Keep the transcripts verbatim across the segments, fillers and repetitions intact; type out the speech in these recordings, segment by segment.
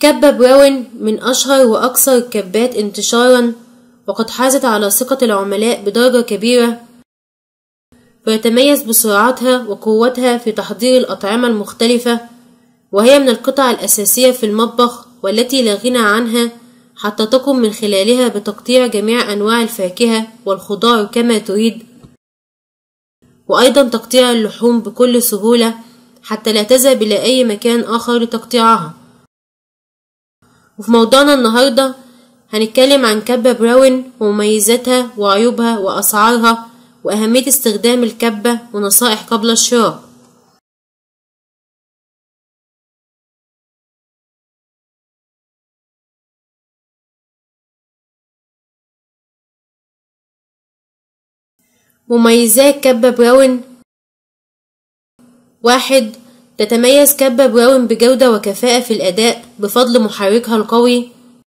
كبة براون من أشهر وأكثر الكبات انتشارا، وقد حازت على ثقة العملاء بدرجة كبيرة، ويتميز بسرعتها وقوتها في تحضير الأطعمة المختلفة، وهي من القطع الأساسية في المطبخ والتي لا غنى عنها، حتى تقوم من خلالها بتقطيع جميع أنواع الفاكهة والخضار كما تريد، وأيضا تقطيع اللحوم بكل سهولة حتى لا تذهب إلى أي مكان آخر لتقطيعها. وفي موضوعنا النهاردة هنتكلم عن كبة براون ومميزاتها وعيوبها وأسعارها وأهمية استخدام الكبة ونصائح قبل الشراء. مميزات كبة براون: واحد. تتميز كبة براون بجودة وكفاءة في الأداء بفضل محركها القوي.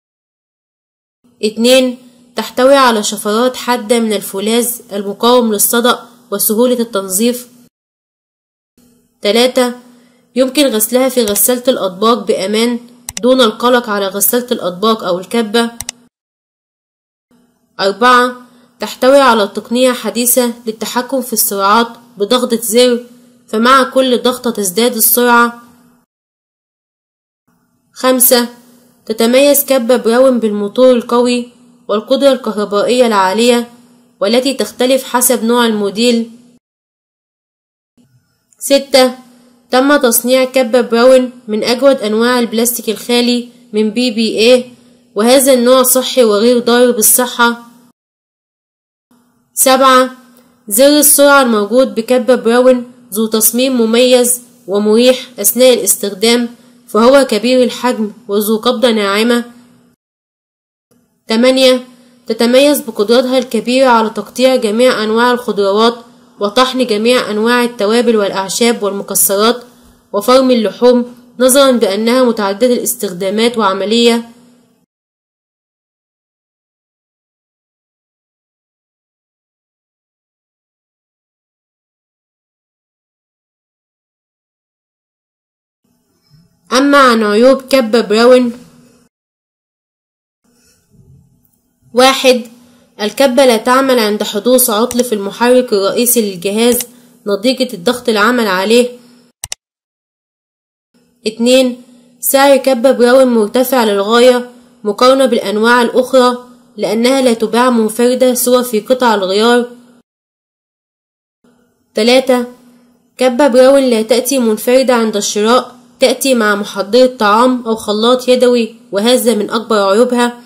اتنين. تحتوي على شفرات حادة من الفولاذ المقاوم للصدأ وسهولة التنظيف. تلاتة. يمكن غسلها في غسالة الأطباق بأمان دون القلق على غسالة الأطباق أو الكبة. أربعة. تحتوي على تقنية حديثة للتحكم في السرعات بضغطة زر، فمع كل ضغطة تزداد السرعة. خمسة. تتميز كبة براون بالموتور القوي والقدرة الكهربائية العالية والتي تختلف حسب نوع الموديل. ستة. تم تصنيع كبة براون من أجود أنواع البلاستيك الخالي من بي بي إيه، وهذا النوع صحي وغير ضار بالصحة. سبعة. زر السرعة الموجود بكبة براون ذو تصميم مميز ومريح أثناء الاستخدام، فهو كبير الحجم وذو قبضة ناعمة. تمانية. تتميز بقدرتها الكبيرة على تقطيع جميع أنواع الخضروات وطحن جميع أنواع التوابل والأعشاب والمكسرات وفرم اللحوم، نظرا بأنها متعددة الاستخدامات وعملية. أما عن عيوب كبة براون: واحد. الكبة لا تعمل عند حدوث عطل في المحرك الرئيسي للجهاز نتيجة الضغط العمل عليه. اتنين. سعر كبة براون مرتفع للغاية مقارنة بالأنواع الأخرى لأنها لا تباع منفردة سوى في قطع الغيار. تلاتة. كبة براون لا تأتي منفردة عند الشراء، تأتي مع محضرة طعام أو خلاط يدوي، وهذا من أكبر عيوبها.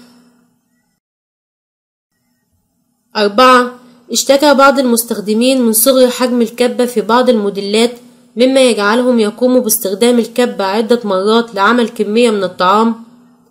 أربعة. اشتكى بعض المستخدمين من صغر حجم الكبة في بعض الموديلات، مما يجعلهم يقوموا باستخدام الكبة عدة مرات لعمل كمية من الطعام.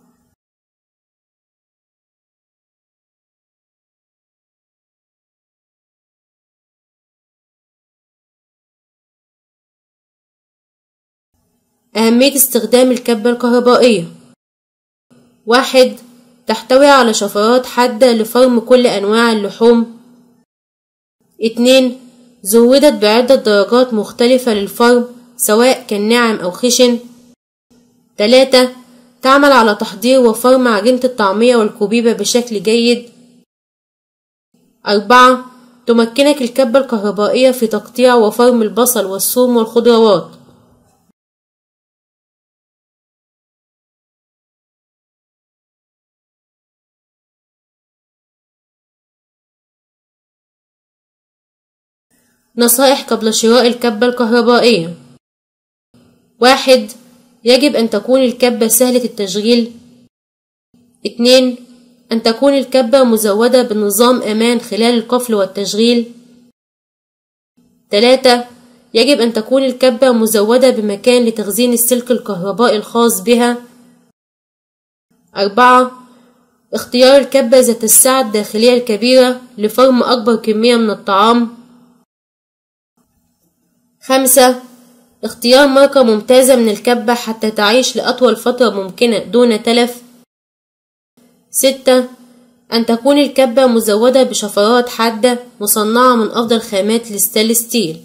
أهمية استخدام الكبة الكهربائية: واحد. تحتوي على شفرات حادة لفرم كل أنواع اللحوم. اتنين. زودت بعدة درجات مختلفة للفرم سواء كان ناعم أو خشن. تلاتة. تعمل على تحضير وفرم عجينة الطعمية والكوبيبة بشكل جيد. أربعة. تمكنك الكبة الكهربائية في تقطيع وفرم البصل والثوم والخضروات. نصائح قبل شراء الكبة الكهربائية: واحد. يجب أن تكون الكبة سهلة التشغيل. اتنين. أن تكون الكبة مزودة بنظام أمان خلال القفل والتشغيل. تلاتة. يجب أن تكون الكبة مزودة بمكان لتخزين السلك الكهربائي الخاص بها. أربعة. اختيار الكبة ذات السعة الداخلية الكبيرة لفرم أكبر كمية من الطعام. خمسة. اختيار ماركة ممتازة من الكبة حتى تعيش لأطول فترة ممكنة دون تلف. ستة. أن تكون الكبة مزودة بشفرات حادة مصنعة من أفضل خامات الستانلس ستيل.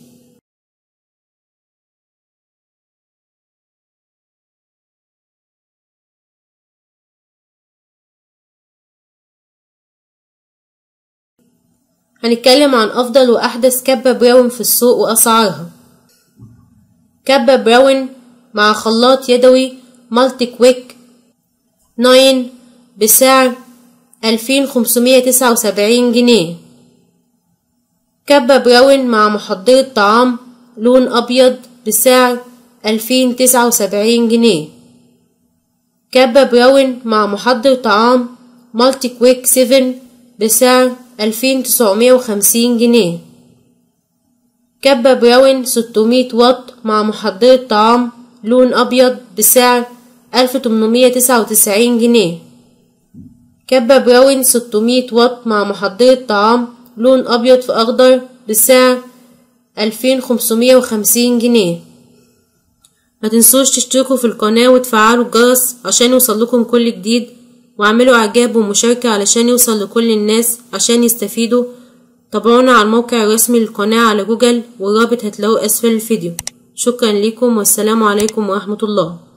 هنتكلم عن أفضل وأحدث كبة براون في السوق وأسعارها. كبة براون مع خلاط يدوي مالتي كويك تسعة بسعر ألفين خمسمية تسعة وسبعين جنيه. كبة براون مع محضرة طعام لون أبيض بسعر ألفين تسعة وسبعين جنيه. كبة براون مع محضر طعام مالتي كويك سبعة بسعر ألفين تسعمية وخمسين جنيه. كبة براون ستمية واط مع محضرة طعام لون أبيض بسعر ألف تمنمية تسعة وتسعين جنيه. كبة براون ستمية واط مع محضرة طعام لون أبيض في أخضر بسعر ألفين خمسمية وخمسين جنيه. متنسوش تشتركوا في القناة وتفعلوا الجرس عشان يوصلكم كل جديد، واعملوا اعجاب ومشاركة علشان يوصل لكل الناس عشان يستفيدوا. تابعونا على الموقع الرسمي للقناة على جوجل، والرابط هتلاقوه اسفل الفيديو. شكرا لكم والسلام عليكم ورحمة الله.